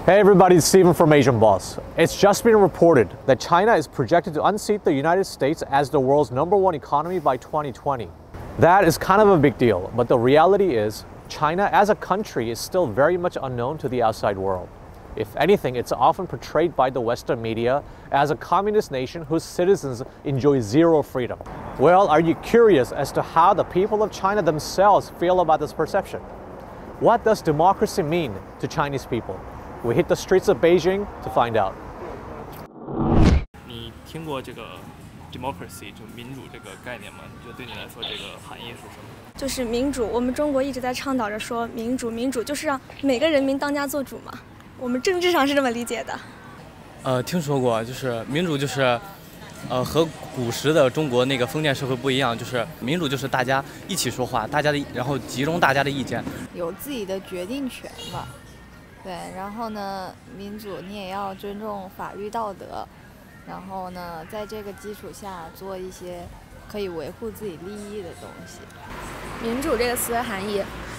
Hey everybody, it's Steven from Asian Boss. It's just been reported that China is projected to unseat the United States as the world's #1 economy by 2020. That is kind of a big deal, but the reality is China as a country is still very much unknown to the outside world. If anything, it's often portrayed by the Western media as a communist nation whose citizens enjoy zero freedom. Well, are you curious as to how the people of China themselves feel about this perception? What does democracy mean to Chinese people? We hit the streets of Beijing to find out. 你听过这个 democracy 就民主这个概念吗？你觉得对你来说这个含义是什么？ 就是民主，我们中国一直在倡导着说民主，民主就是让每个人民当家作主嘛。我们政治上是这么理解的。 听说过，就是民主就是，和古时的中国那个封建社会不一样，就是民主就是大家一起说话，大家的然后集中大家的意见， 有自己的决定权吧。对，然后呢，民主你也要尊重法律道德，然后呢，在这个基础下做一些可以维护自己利益的东西。 民主这个词的含义，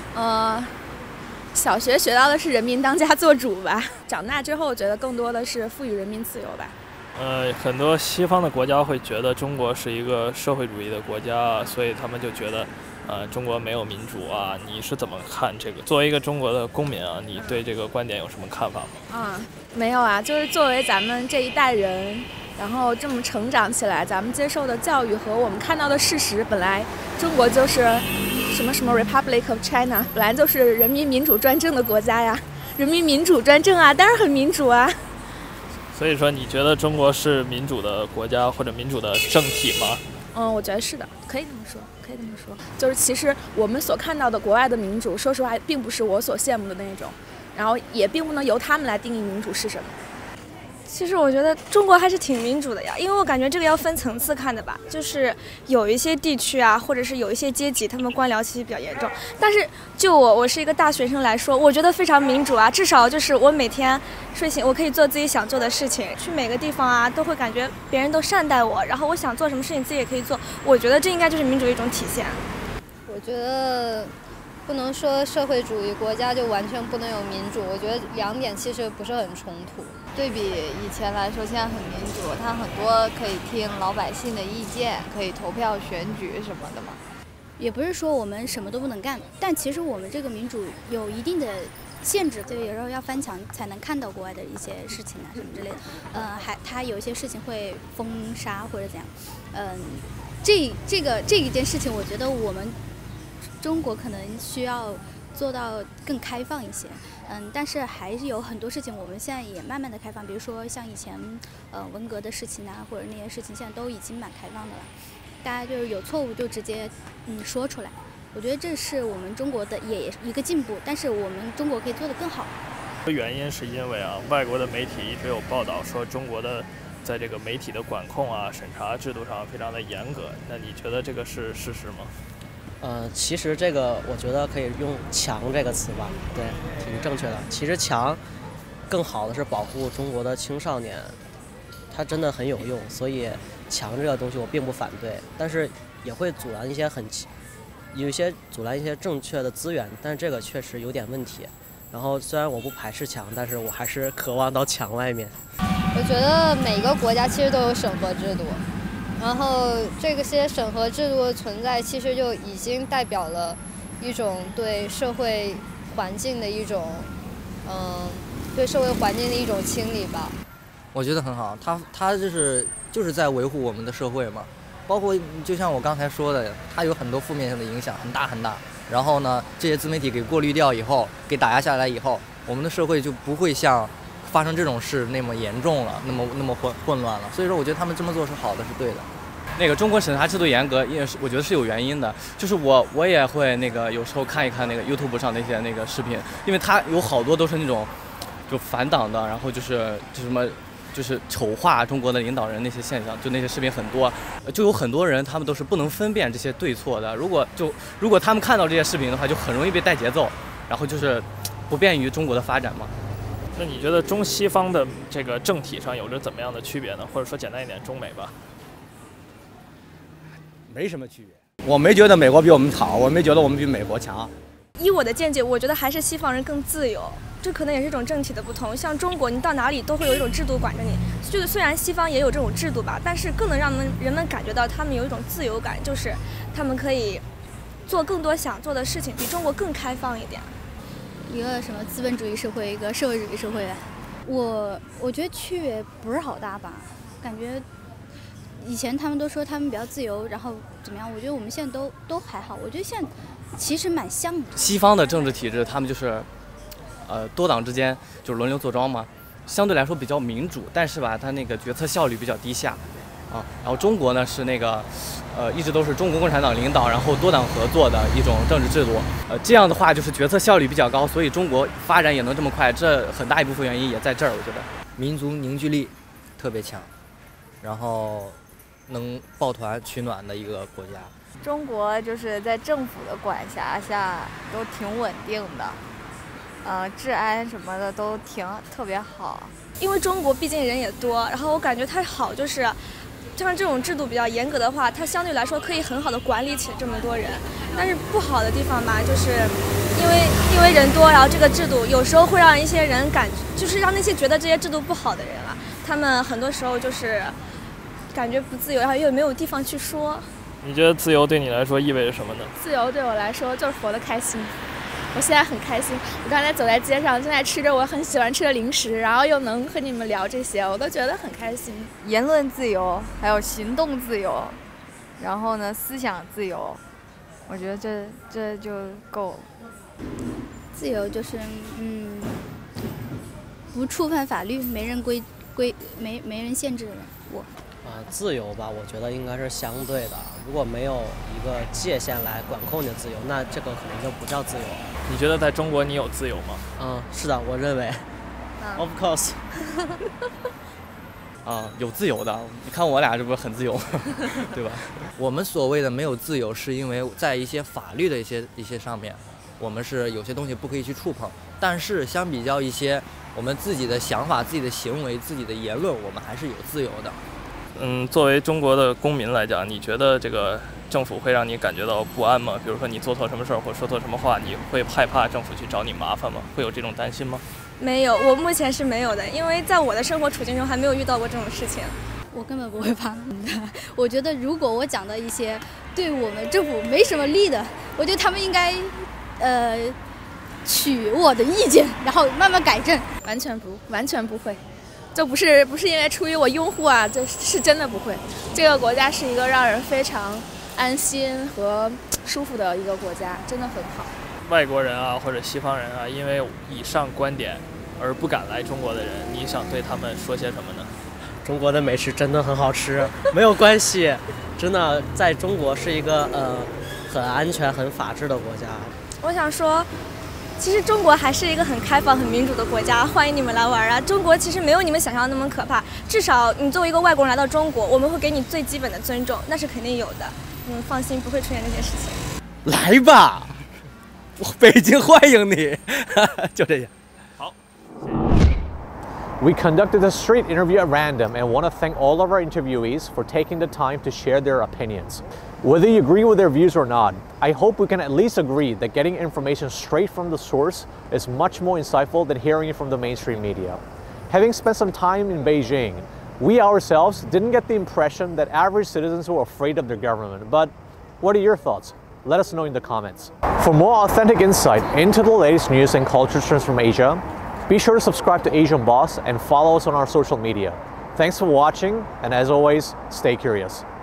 小学学到的是人民当家作主吧，长大之后觉得更多的是赋予人民自由吧。 很多西方的国家会觉得中国是一个社会主义的国家，所以他们就觉得。中国没有民主啊，你是怎么看这个？作为一个中国的公民啊，你对这个观点有什么看法吗？ 没有啊，就是作为咱们这一代人，然后这么成长起来，咱们接受的教育和我们看到的事实，本来中国就是什么 Republic of China， 本来就是人民民主专政的国家呀，人民民主专政啊，当然很民主啊。 所以说，你觉得中国是民主的国家或者民主的政体吗？ 我觉得是的，可以这么说。就是其实我们所看到的国外的民主，说实话并不是我所羡慕的那种，然后也并不能由他们来定义民主是什么。其实我觉得中国还是挺民主的呀，因为我感觉这个要分层次看的吧，就是有一些地区啊，或者是有一些阶级，他们官僚气息比较严重。但是就我是一个大学生来说，我觉得非常民主啊，至少就是我每天睡醒，我可以做自己想做的事情，去每个地方啊，都会感觉别人都善待我，然后我想做什么事情自己也可以做。我觉得这应该就是民主的一种体现。 我觉得不能说社会主义国家就完全不能有民主，我觉得两点其实不是很冲突。对比以前来说，现在很民主，它很多可以听老百姓的意见，可以投票选举什么的嘛。 也不是说我们什么都不能干，但其实我们这个民主有一定的限制，就有时候要翻墙才能看到国外的一些事情啊什么之类的。它有一些事情会封杀或者怎样。这一件事情，我觉得我们中国可能需要做到更开放一些，但是还是有很多事情我们现在也慢慢的开放，比如说像以前文革的事情啊，或者那些事情现在都已经蛮开放的了，大家就是有错误就直接说出来，我觉得这是我们中国的也一个进步，但是我们中国可以做得更好。 原因是因为外国的媒体一直有报道说中国的在这个媒体的管控啊、审查制度上非常的严格，那你觉得这个是事实吗？ 其实这个我觉得可以用“强”这个词吧，对，挺正确的。其实“强”更好的是保护中国的青少年，它真的很有用，所以“强”这个东西我并不反对，但是也会阻拦一些阻拦一些正确的资源，但是这个确实有点问题。然后虽然我不排斥强，但是我还是渴望到强外面。 我觉得每个国家其实都有审核制度。然后这些审核制度的存在，其实就已经代表了一种对社会环境的一种，对社会环境的一种清理吧。 我觉得很好，它就是在维护我们的社会嘛。包括就像我刚才说的，它有很多负面的影响，很大很大。然后呢，这些自媒体给过滤掉以后，给打压下来以后，我们的社会就不会像发生这种事那么严重了，那么混乱了。所以说，我觉得他们这么做是好的，是对的。 那个中国审查制度严格，也是我觉得是有原因的。就是我也会有时候看一看那个 YouTube 上那些视频，因为它有好多都是那种就反党的，然后就是丑化中国的领导人那些现象，就那些视频很多，就有很多人他们都是不能分辨这些对错的。如果他们看到这些视频的话，就很容易被带节奏，然后就是不便于中国的发展嘛。 那你觉得中西方的这个政体上有着怎么样的区别呢？或者说简单一点，中美吧？ 没什么区别。我没觉得美国比我们好，我没觉得我们比美国强。 依我的见解，我觉得还是西方人更自由。 这可能也是一种政体的不同。像中国，你到哪里都会有一种制度管着你。就是虽然西方也有这种制度吧，但是更能让人们感觉到他们有一种自由感，就是他们可以做更多想做的事情，比中国更开放一点。 一个什么资本主义社会，一个社会主义社会，我觉得区别不是好大吧，感觉。以前他们都说他们比较自由，然后怎么样？我觉得我们现在都还好。我觉得现在其实蛮像的。 西方的政治体制，他们就是，多党之间就是轮流坐庄嘛，相对来说比较民主，但是吧，它那个决策效率比较低下，啊。然后中国呢是那个，一直都是中国共产党领导，然后多党合作的一种政治制度。这样的话就是决策效率比较高，所以中国发展也能这么快，这很大一部分原因也在这儿，我觉得。 民族凝聚力特别强，然后。能抱团取暖的一个国家。 中国就是在政府的管辖下都挺稳定的，治安什么的都特别好。 因为中国毕竟人也多，然后我感觉它好就是像这种制度比较严格的话，它相对来说可以很好的管理起这么多人。但是不好的地方吧，就是因为人多，然后这个制度有时候会让一些人就是让那些觉得这些制度不好的人啊，他们很多时候就是感觉不自由，然后又没有地方去说。 你觉得自由对你来说意味着什么呢？ 自由对我来说就是活得开心。我现在很开心，我刚才走在街上，正在吃着我很喜欢吃的零食，然后又能和你们聊这些，我都觉得很开心。 言论自由，还有行动自由，然后呢，思想自由，我觉得这就够了。 自由就是不触犯法律，没人限制我。 自由吧，我觉得应该是相对的。如果没有一个界限来管控你的自由，那这个可能就不叫自由。 你觉得在中国你有自由吗？ 是的，我认为。Of course 。 有自由的。你看我俩这不是很自由，对吧？ 我们所谓的没有自由，是因为在一些法律的一些上面，我们是有些东西不可以去触碰。但是相比较一些我们自己的想法、自己的行为、自己的言论，我们还是有自由的。 作为中国的公民来讲，你觉得这个政府会让你感觉到不安吗？比如说你做错什么事儿或说错什么话，你会害怕政府去找你麻烦吗？会有这种担心吗？ 没有，我目前是没有的，因为在我的生活处境中还没有遇到过这种事情。 我根本不会怕的。我觉得如果我讲的一些对我们政府没什么利的，我觉得他们应该取我的意见，然后慢慢改正。 完全不会。这不是因为出于我拥护啊，这是真的不会。这个国家是一个让人非常安心和舒服的一个国家，真的很好。 外国人啊，或者西方人啊，因为以上观点而不敢来中国的人，你想对他们说些什么呢？ 中国的美食真的很好吃，没有关系，真的在中国是一个很安全、很法治的国家。 我想说。其实中国还是一个很开放、很民主的国家，欢迎你们来玩啊！中国其实没有你们想象的那么可怕，至少你作为一个外国人来到中国，我们会给你最基本的尊重，那是肯定有的。你们放心，不会出现这些事情。 来吧，我北京欢迎你，就这样。 好。 We conducted a street interview at random and want to thank all of our interviewees for taking the time to share their opinions. Whether you agree with their views or not, I hope we can at least agree that getting information straight from the source is much more insightful than hearing it from the mainstream media. Having spent some time in Beijing, we ourselves didn't get the impression that average citizens were afraid of their government. But what are your thoughts? Let us know in the comments. For more authentic insight into the latest news and culture trends from Asia, be sure to subscribe to Asian Boss and follow us on our social media. Thanks for watching, and as always, stay curious.